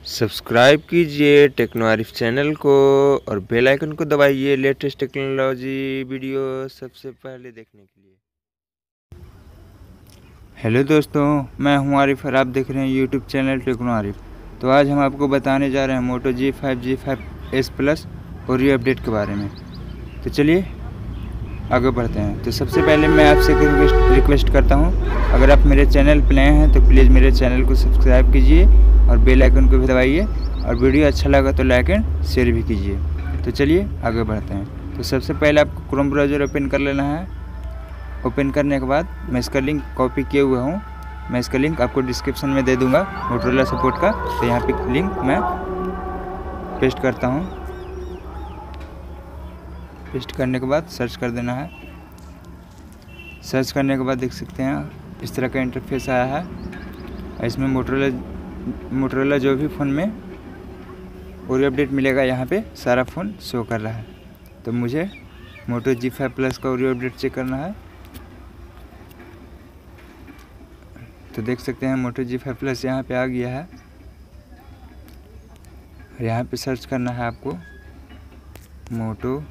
Subscribe कीजिए techno Arif channel को और बेल आइकन को दबाइए लेटेस्ट टेक्नोलॉजी वीडियो सबसे पहले देखने के लिए। हेलो दोस्तों, मैं हूं आरिफ और आप देख रहे हैं यूट्यूब चैनल टेक्नो आरिफ। तो आज हम आपको बताने जा रहे हैं मोटो G5 प्लस और ये अपडेट के बारे में। तो चलिए आगे बढ़ते हैं। तो सबसे पहले मैं आपसे रिक्वेस्ट करता हूं, अगर आप मेरे चैनल पर नए हैं तो प्लीज़ मेरे चैनल को सब्सक्राइब कीजिए और बेल आइकन को भी दबाइए और वीडियो अच्छा लगा तो लाइक एंड शेयर भी कीजिए। तो चलिए आगे बढ़ते हैं। तो सबसे पहले आपको क्रोम ब्राउज़र ओपन कर लेना है। ओपन करने के बाद मैं इसका लिंक कॉपी किए हुए हूँ, मैं इसका लिंक आपको डिस्क्रिप्शन में दे दूँगा मोटोरोला सपोर्ट का। तो यहाँ पे लिंक मैं पेस्ट करता हूँ। पेस्ट करने के बाद सर्च कर देना है। सर्च करने के बाद देख सकते हैं इस तरह का इंटरफेस आया है। इसमें मोटोरोला जो भी फ़ोन में और अपडेट मिलेगा यहाँ पे सारा फ़ोन शो कर रहा है। तो मुझे मोटो G5 प्लस का और अपडेट चेक करना है। तो देख सकते हैं मोटो G5 प्लस यहाँ पे आ गया है। यहाँ पे सर्च करना है आपको Moto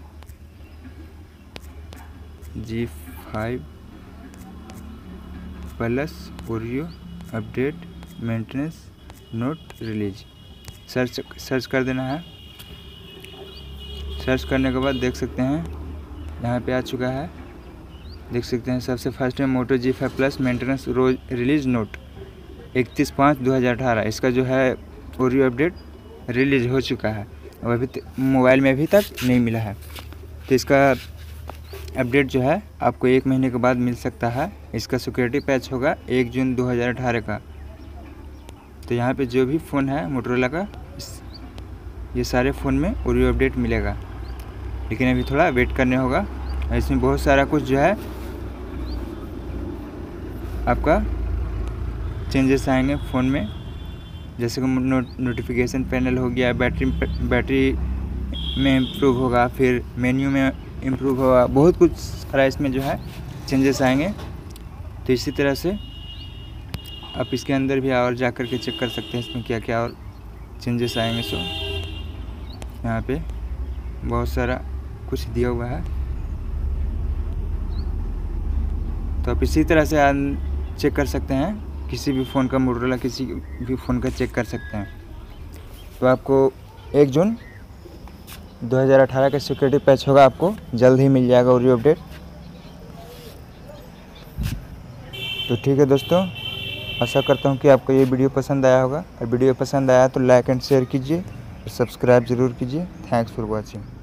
G5 plus Oreo update maintenance note release. Search कर देना है। सर्च करने के बाद देख सकते हैं यहाँ पे आ चुका है। देख सकते हैं सबसे फर्स्ट में Moto G5 plus maintenance release note 31/5/2018। इसका जो है ओरियो अपडेट रिलीज हो चुका है और अभी मोबाइल में अभी तक नहीं मिला है। तो इसका अपडेट जो है आपको 1 महीने के बाद मिल सकता है। इसका सिक्योरिटी पैच होगा 1 जून 2018 का। तो यहाँ पे जो भी फ़ोन है मोटोरोला का ये सारे फ़ोन में ओरियो अपडेट मिलेगा, लेकिन अभी थोड़ा वेट करने होगा। इसमें बहुत सारा कुछ जो है आपका चेंजेस आएंगे फ़ोन में, जैसे कि नोटिफिकेशन पैनल हो गया, बैटरी में इम्प्रूव होगा, फिर मेन्यू में इम्प्रूव होगा, बहुत कुछ सारा इसमें जो है चेंजेस आएंगे। तो इसी तरह से आप इसके अंदर भी और जा कर के चेक कर सकते हैं इसमें क्या क्या और चेंजेस आएंगे। सो यहाँ पे बहुत सारा कुछ दिया हुआ है। तो आप इसी तरह से चेक कर सकते हैं, किसी भी फ़ोन का मोटोरोला किसी भी फ़ोन का चेक कर सकते हैं। तो आपको 1 जून 2018 का सिक्योरिटी पैच होगा, आपको जल्द ही मिल जाएगा ओरियो अपडेट। तो ठीक है दोस्तों, आशा करता हूँ कि आपको ये वीडियो पसंद आया होगा और वीडियो पसंद आया तो लाइक एंड शेयर कीजिए और सब्सक्राइब ज़रूर कीजिए। Thanks for watching.